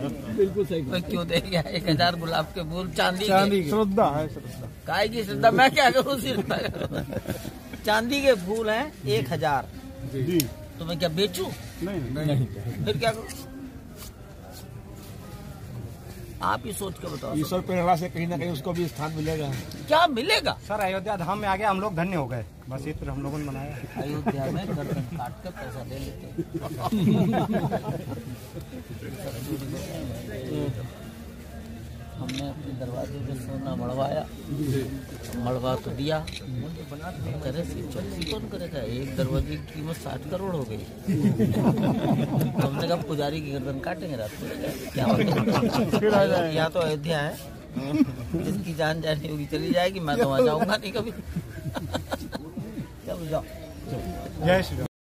बिल्कुल सही। कोई क्यों दे गया 1000 गुलाब के फूल? चांदी की श्रद्धा है, श्रद्धा। काय की श्रद्धा? मैं क्या करूँ? चांदी के फूल हैं 1000 जी। तो मैं क्या बेचूं? नहीं। फिर क्या करूं? आप ही सोच के बताओ। ईश्वर प्रेरणा से कहीं ना कहीं उसको भी स्थान मिलेगा। क्या मिलेगा? सर अयोध्या धाम में आ गया, हम लोग धन्य हो गए। बस इतना हम लोगों ने मनाया। अयोध्या में गर्दन काट कर पैसा ले लेते। हमने अपने दरवाजे पे सोना मड़वाया, मड़वा तो दिया, करे चौकसी कौन करेगा? एक दरवाजे की कीमत 60 करोड़ हो गई। हमने कहा पुजारी की गर्दन काटेंगे रात को, क्या होगा? यहाँ तो अयोध्या है, जिसकी जान जानी होगी चली जाएगी, मैं तो वहाँ जाऊँगा नहीं कभी। चलो जाओ। जय श्री राम।